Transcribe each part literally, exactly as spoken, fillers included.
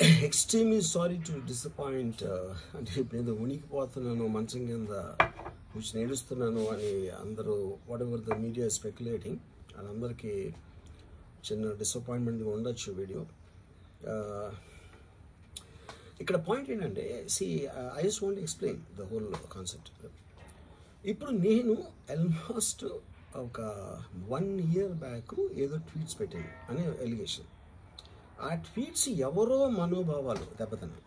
extremely sorry to disappoint అంటే ఇప్పుడు ఏదో ఉనికిపోతున్నాను మంచం కింద which నేడుస్తున్నాను అని అందరూ whatever the media speculating వాళ్ళందరికీ చిన్న డిసప్పాయింట్మెంట్గా ఉండొచ్చు వీడియో. ఇక్కడ పాయింట్ ఏంటంటే see I just want explain the whole concept. ఇప్పుడు నేను ఆల్మోస్ట్ ఒక వన్ ఇయర్ బ్యాక్ ఏదో ట్వీట్స్ పెట్టాను అనే ఎలిగేషన్. ఆ ట్వీట్స్ ఎవరో మనోభావాలు దెబ్బతిన్నాయి.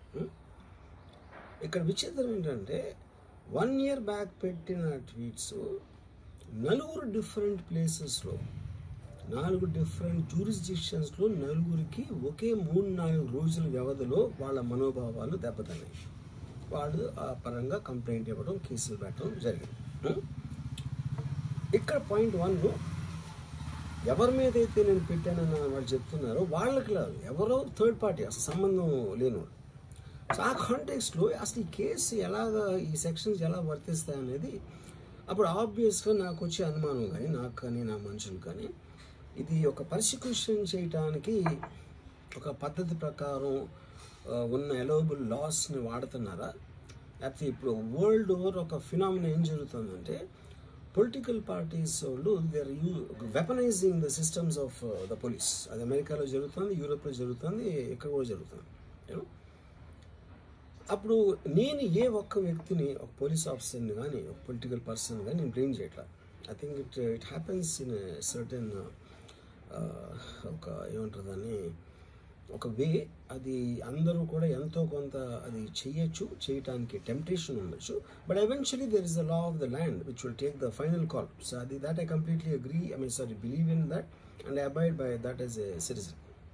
ఇక్కడ విచిత్రం ఏంటంటే వన్ ఇయర్ బ్యాక్ పెట్టిన ట్వీట్స్ నలుగురు డిఫరెంట్ ప్లేసెస్లో నాలుగు డిఫరెంట్ జ్యూరిస్డిక్షన్స్లో నలుగురికి ఒకే మూడు నాలుగు రోజుల వ్యవధిలో వాళ్ళ మనోభావాలు దెబ్బతిన్నాయి. వాళ్ళు ఆ పరంగా కంప్లైంట్ ఇవ్వడం, కేసులు పెట్టడం జరిగింది. ఇక్కడ పాయింట్ వన్, ఎవరి మీద అయితే నేను పెట్టానన్న వాళ్ళు చెప్తున్నారో వాళ్ళకి లేదు, ఎవరో థర్డ్ పార్టీ అసలు సంబంధం లేనివాడు. సో ఆ కాంటెక్స్ట్లో అసలు ఈ కేసు ఎలాగా ఈ సెక్షన్స్ ఎలా వర్తిస్తాయి అనేది అప్పుడు ఆబ్వియస్గా నాకు వచ్చే అనుమానం కానీ నాకు కానీ నా మనుషులు కానీ ఇది ఒక పర్సిక్యూషన్ చేయటానికి ఒక పద్ధతి ప్రకారం ఉన్న ఎలోబుల్ లాస్ని వాడుతున్నారా, లేకపోతే ఇప్పుడు వరల్డ్ ఓవర్ ఒక ఫినామినా ఏం జరుగుతుందంటే పొలిటికల్ పార్టీస్ వాళ్ళు they are you weaponising the systems of the police. అది అమెరికాలో జరుగుతుంది, యూరోప్లో జరుగుతుంది, ఇక్కడ కూడా జరుగుతుంది. యూనో అప్పుడు నేను ఏ ఒక్క వ్యక్తిని ఒక పోలీస్ ఆఫీసర్ని కానీ ఒక పొలిటికల్ పర్సన్ కానీ నేను బ్లేమ్ చేయట్లా. I think it it happens in certain ఒక ఏమంటారు దాన్ని ఒక వే. అది అందరూ కూడా ఎంతో కొంత అది చేయొచ్చు, చేయటానికి టెంప్టేషన్ ఉండొచ్చు. But eventually there is the law of the land which will take the final call. So అది that I completely agree, I mean sorry believe in that and I abide by that as a citizen.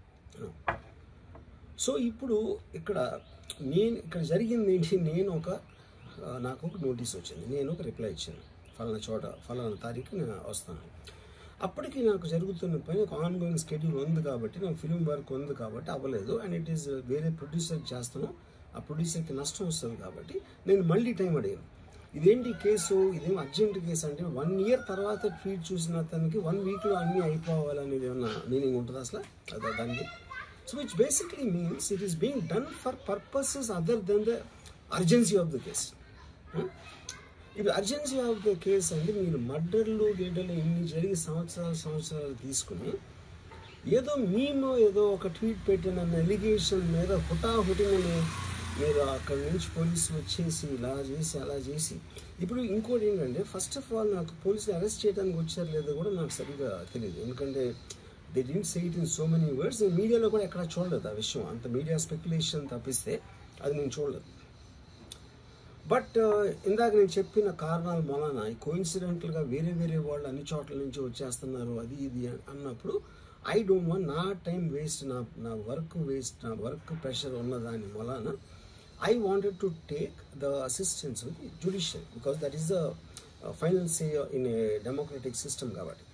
So ఇప్పుడు ఇక్కడ నేను ఇక్కడ జరిగింది ఏంటి, నేను ఒక నాకు ఒక నోటీస్ వచ్చింది, నేను ఒక రిప్లై ఇచ్చాను, ఫలానా చోట ఫలానా తారీఖు నేను వస్తాను. అప్పటికి నాకు జరుగుతున్న పని ఒక ఆన్ గోయింగ్ స్కెడ్యూల్ ఉంది కాబట్టి, నాకు ఫిలిం వర్క్ ఉంది కాబట్టి అవ్వలేదు. అండ్ ఇట్ ఈస్ వేరే ప్రొడ్యూసర్కి చేస్తాను, ఆ ప్రొడ్యూసర్కి నష్టం వస్తుంది కాబట్టి నేను మళ్ళీ టైం అడిగాను. ఇదేంటి కేసు, ఇదేం అర్జెంట్ కేసు అంటే వన్ ఇయర్ తర్వాత ట్వీట్ చూసిన అతనికి వన్ వీక్లో అన్నీ అయిపోవాలనేది ఏమన్నా మీనింగ్ ఉంటుంది అసలు అదే దానికి? So which basically means it is being done for purposes other than the urgency of the case. ఇప్పుడు అర్జెన్సీ ఆఫ్ ద కేసు అంటే మీరు మర్డర్లు గేడర్లు ఇన్ని జరిగి సంవత్సరాలు సంవత్సరాలు తీసుకుని ఏదో మేము ఏదో ఒక ట్వీట్ పెట్టిన ఎలిగేషన్ మీద హుటాహుటిని మీరు అక్కడి నుంచి పోలీసులు వచ్చేసి ఇలా చేసి అలా చేసి. ఇప్పుడు ఇంకోటి ఏంటంటే ఫస్ట్ ఆఫ్ ఆల్ నాకు పోలీసులు అరెస్ట్ చేయడానికి వచ్చారు లేదో కూడా నాకు సరిగ్గా తెలియదు, ఎందుకంటే they didn't say it in so many words. నేను మీడియాలో కూడా ఎక్కడ చూడలేదు ఆ విషయం, అంత మీడియా స్పెక్యులేషన్ తప్పిస్తే అది నేను చూడలేదు. బట్ ఇందాక నేను చెప్పిన కారణాల మూలన కోఇన్సిడెంటల్గా వేరే వేరే వాళ్ళు అన్ని చోట్ల నుంచి వచ్చేస్తున్నారు అది ఇది అన్నప్పుడు ఐ డోంట్ వాంట్ నా టైం వేస్ట్, నా నా వర్క్ వేస్ట్, నా వర్క్ ప్రెషర్ ఉన్నదాని మూలన I wanted to take the assistance of the judicial because that is the final say in a democratic system కాబట్టి.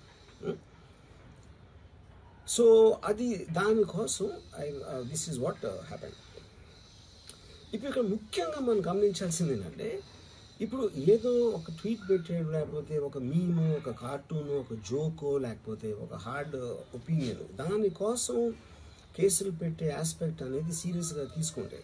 సో అది దానికోసం I this is what happen. ఇప్పుడు ఇక్కడ ముఖ్యంగా మనం గమనించాల్సింది ఏంటంటే ఇప్పుడు ఏదో ఒక ట్వీట్ పెట్టాడు, లేకపోతే ఒక మీము, ఒక కార్టూను, ఒక జోకో, లేకపోతే ఒక హార్డ్ ఒపీనియన్, దానికోసం కేసులు పెట్టే ఆస్పెక్ట్ అనేది సీరియస్గా తీసుకుంటే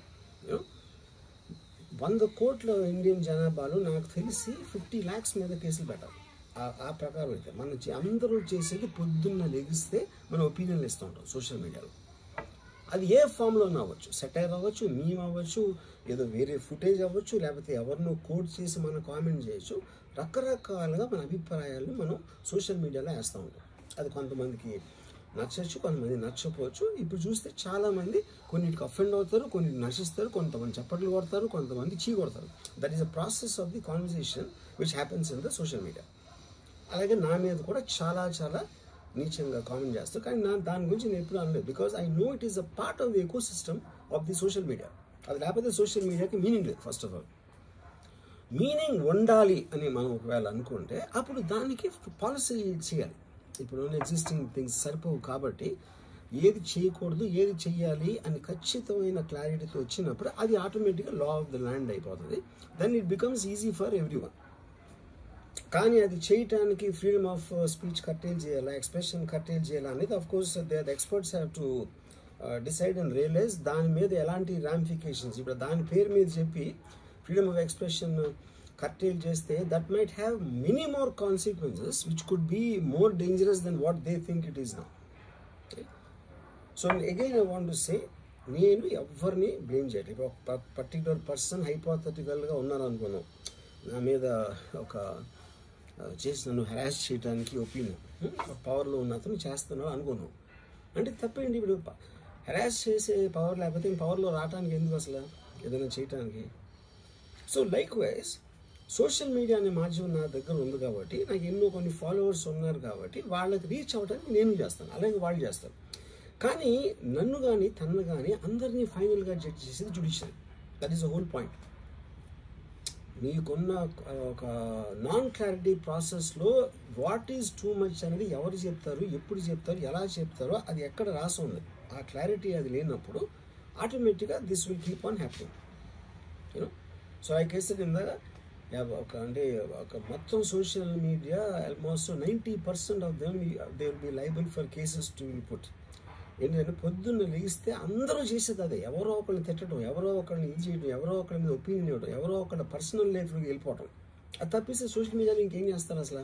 వంద కోట్ల ఇండియన్ జనాభాలో నాకు తెలిసి ఫిఫ్టీ ల్యాక్స్ మీద కేసులు పెట్టాలి. ఆ ప్రకారం అయితే మనం అందరూ చేసేది పొద్దున్న లెగిస్తే మనం ఒపీనియన్లు ఇస్తూ ఉంటాం సోషల్ మీడియాలో. అది ఏ ఫామ్లో అవ్వచ్చు, సెటైర్ అవ్వచ్చు, మీమ్ అవ్వచ్చు, ఏదో వేరే ఫుటేజ్ అవ్వచ్చు, లేకపోతే ఎవరినో కోట్ చేసి మనం కామెంట్ చేయొచ్చు. రకరకాలుగా మన అభిప్రాయాలను మనం సోషల్ మీడియాలో వేస్తూ ఉంటాం. అది కొంతమందికి నచ్చచ్చు, కొంతమంది నచ్చకపోవచ్చు. ఇప్పుడు చూస్తే చాలామంది కొన్నిటికి అఫెండ్ అవుతారు, కొన్నిటికి నశిస్తారు, కొంతమంది చప్పట్లు కొడతారు, కొంతమంది చీ కొడతారు. That is the process of the conversation which happens in the social media. అలాగే నా మీద కూడా చాలా చాలా నీచంగా కామెంట్ చేస్తారు, కానీ నా దాని గురించి నేను ఎప్పుడు అనలేదు. Because I know it is a part of the ecosystem of the social media. అది లేకపోతే సోషల్ మీడియాకి మీనింగ్ లేదు. ఫస్ట్ ఆఫ్ ఆల్ మీనింగ్ ఉండాలి అని మనం ఒకవేళ అనుకుంటే అప్పుడు దానికి పాలసీ చేయాలి. ఇప్పుడు ఎగ్జిస్టింగ్ థింగ్స్ సరిపోవు కాబట్టి ఏది చేయకూడదు, ఏది చెయ్యాలి అని ఖచ్చితమైన క్లారిటీతో వచ్చినప్పుడు అది ఆటోమేటిక్గా లా ఆఫ్ ద ల్యాండ్ అయిపోతుంది. Then it becomes easy for everyone. కానీ అది చేయటానికి ఫ్రీడమ్ ఆఫ్ స్పీచ్ కట్టేల్ చేయాలా, ఎక్స్ప్రెషన్ కట్టేల్ చేయాలా అనేది of course they the experts have to decide and realise దాని మీద ఎలాంటి రామిఫికేషన్స్, ఇప్పుడు దాని పేరు మీద చెప్పి ఫ్రీడమ్ ఆఫ్ ఎక్స్ప్రెషన్ కర్టైల్ చేస్తే that might have many more consequences which could be more dangerous then what they think it is now. So again I want to say, నేను ఎవరిని బ్లేమ్ చేయట్లేదు. ఇప్పుడు ఒక పర్టికులర్ పర్సన్ హైపోథెటికల్గా ఉన్నాను అనుకున్నాం, నా మీద ఒక చేసి నన్ను హెరాస్ చేయడానికి ఒపీనియన్ పవర్లో ఉన్న అతను చేస్తున్నావు అనుకున్నాం అంటే తప్పేంటి? ఇప్పుడు హెరాస్ చేసే పవర్ లేకపోతే పవర్లో రావడానికి ఎందుకు అసలు ఏదైనా చేయటానికి? So likewise social media అనే మాధ్యమం నా దగ్గర ఉంది కాబట్టి, నాకు ఎన్నో కొన్ని ఫాలోవర్స్ ఉన్నారు కాబట్టి వాళ్ళకి రీచ్ అవ్వడానికి నేను చేస్తాను, అలాగే వాళ్ళు చేస్తారు. కానీ నన్ను కానీ తన్ను కానీ అందరినీ ఫైనల్గా జడ్జ్ చేసేది judiciary. That is the whole point. మీకున్న ఒక నాన్ క్లారిటీ ప్రాసెస్లో వాట్ ఈజ్ టూ మచ్ అనేది ఎవరు చెప్తారు, ఎప్పుడు చెప్తారు, ఎలా చెప్తారో అది ఎక్కడ రాసి ఉంది. ఆ క్లారిటీ అది లేనప్పుడు ఆటోమేటిక్గా this will keep on happening, you know. So I case కింద ఒక అంటే ఒక మొత్తం social media almost ninety percent of them they will be liable for cases to will put. ఏంటంటే పొద్దున్న లేస్తే అందరూ చేసేది అదే, ఎవరో ఒకరిని తిట్టడం, ఎవరో ఒకరిని ఇది చేయడం, ఎవరో ఒకరి మీద ఒపీనియన్ ఇవ్వడం, ఎవరో ఒకరి పర్సనల్ లైఫ్లోకి వెళ్ళిపోవడం. అది తప్పిస్తే సోషల్ మీడియాలో ఇంకేం చేస్తారు అసలు?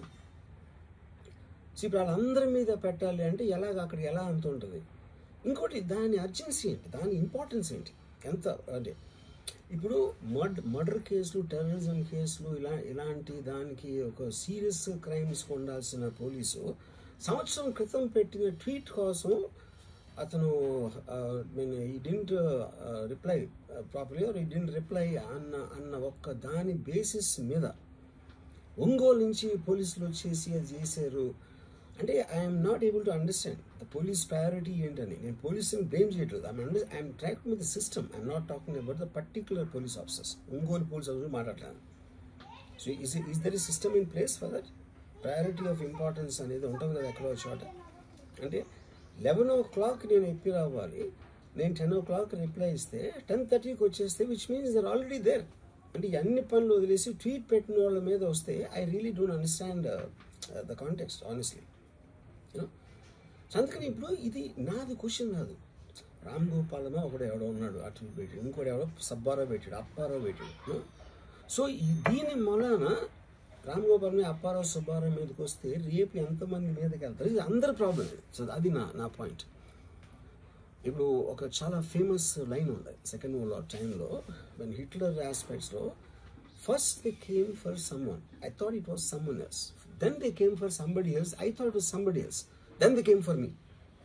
సో ఇప్పుడు వాళ్ళందరి మీద పెట్టాలి అంటే ఎలాగ అక్కడికి ఎలా అంత ఉంటుంది? ఇంకోటి దాని అర్జెన్సీ ఏంటి, దాని ఇంపార్టెన్స్ ఏంటి, ఎంత అంటే ఇప్పుడు మర్డ్ మర్డర్ కేసులు, టెర్రరిజం కేసులు, ఇలా ఇలాంటి దానికి ఒక సీరియస్ క్రైమ్స్కి ఉండాల్సిన పోలీసు సంవత్సరం క్రితం పెట్టిన ట్వీట్ కోసం అతను mean he didn't reply properly or he didn't reply అన్న అన్న ఒక్క దాని బేసిస్ మీద ఒంగోలు నుంచి పోలీసులు వచ్చేసి అది చేశారు అంటే I'm not able to understand the police priority ఏంటని. నేను పోలీసుని బ్లేమ్ చేయట్లేదు, I'm under I'm tracking with the system, I'm not talking about the particular police officers. Ongole police officer మాట్లాడలేదు. So is is there is system in place for that? Priority of importance అనేది ఉంటుంది కదా ఎక్కడో చోట. అంటే eleven ఓ clock నేను ఎప్పి రావాలి, నేను టెన్ ఓ క్లాక్ రిప్లై ఇస్తే టెన్ థర్టీకి వచ్చేస్తే which means there already there. అంటే అన్ని పనులు వదిలేసి ట్వీట్ పెట్టిన వాళ్ళ మీద వస్తే I really don't understand the context honestly, you know. So అందుకని ఇప్పుడు ఇది నాది క్వశ్చన్ కాదు. రామ్ గోపాలమో ఒకడు ఎవడో ఉన్నాడు అటు పెట్టాడు, ఇంకోటి ఎవడో సబ్బారావు పెట్టాడు, అప్పారావు పెట్టాడు. సో ఈ దీని మూలాన రామ్ గోపాల్ మీద అప్పారావు సుబ్బారావు మీదకి వస్తే రేపు ఎంతమంది మీదకి వెళ్తారు? ఇది అందరి ప్రాబ్లం. సో అది నా నా పాయింట్. ఇప్పుడు ఒక చాలా ఫేమస్ లైన్ ఉంది సెకండ్ వరల్డ్ వార్ టైంలో, వెన్ హిట్లర్ ఆస్పెక్ట్స్లో first they came for someone, I thought it was someone else, then they came for somebody else, I thought it was somebody else, then they came for me.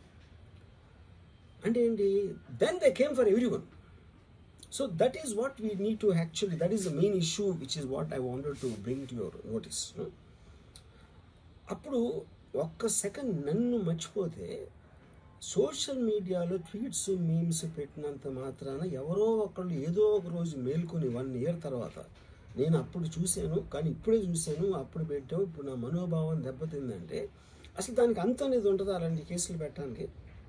అంటే ఏంటి? Then they came for everyone. So that is what we need to actually, that is the main issue which is what I wanted to bring to your notice. అప్పుడు ఒక్క second నన్ను మర్చిపోతే social మీడియాలో tweets memes పెట్టినంత మాత్రాన ఎవరో ఒకళ్ళు ఏదో ఒక రోజు మేల్కొని వన్ ఇయర్ తర్వాత నేను అప్పుడు చూశాను కానీ ఇప్పుడే చూశాను అప్పుడు పెట్టావు ఇప్పుడు నా మనోభావం దెబ్బతిందంటే అసలు దానికి అంత అనేది ఉంటుందా అలాంటి కేసులు పెట్టడానికి?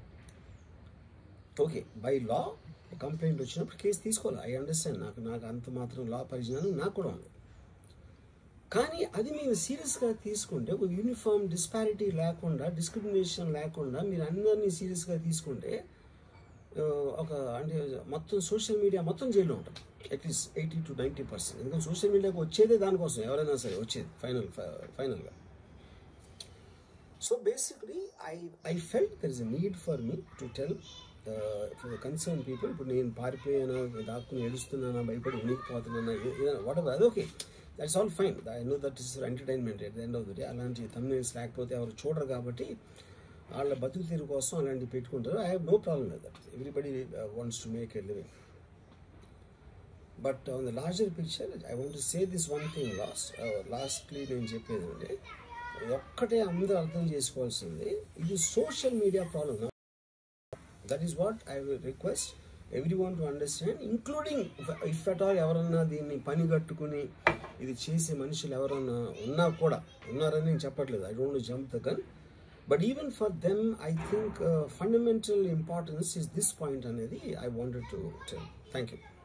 ఓకే, బై లా కంప్లైంట్ వచ్చినప్పుడు కేసు తీసుకోవాలి, ఐ అండర్స్టాండ్. నాకు నాకు అంత మాత్రం లా పరిజ్ఞానం నాకు కూడా ఉంది. కానీ అది మీరు సీరియస్గా తీసుకుంటే ఒక యూనిఫామ్ డిస్పారిటీ లేకుండా, డిస్క్రిమినేషన్ లేకుండా మీరు అందరినీ సీరియస్గా తీసుకుంటే ఒక అంటే మొత్తం సోషల్ మీడియా మొత్తం జైల్లో ఉంటుంది at least eighty to ninety percent. ఎందుకంటే సోషల్ మీడియాకి వచ్చేదే దానికోసం, ఎవరైనా సరే వచ్చేది ఫైనల్ ఫైనల్గా. So basically I I felt there is a need for me to tell concern people. ఇప్పుడు నేను పారిపోయానా, దాక్కుని ఏడుస్తున్నానా, భయపడి ఉనికిపోతున్నానా, వాట్ ఎవర్, అది okay, that's all fine. I know that is entertainment at the end of the day. అలాంటి thumbnails లేకపోతే ఎవరు చూడరు కాబట్టి వాళ్ళ బతుకు తీరు కోసం అలాంటివి పెట్టుకుంటారు. I have no problem with that. Everybody wants to make a living. But on the larger picture I want to say this one thing last lastly నేను చెప్పేది అంటే ఒక్కటే అందరూ అర్థం చేసుకోవాల్సింది, ఇది social media problem. That is what I will request everyone to understand, including if at all ఎవరన్నా దీన్ని పని కట్టుకుని ఇది చేసే మనుషులు ఎవరన్నా ఉన్నా కూడా ఉన్నారని నేను చెప్పట్లేదు, I don't want to jump the gun, but even for them I think uh, fundamental importance is this point అనేది I wanted to tell. Thank you.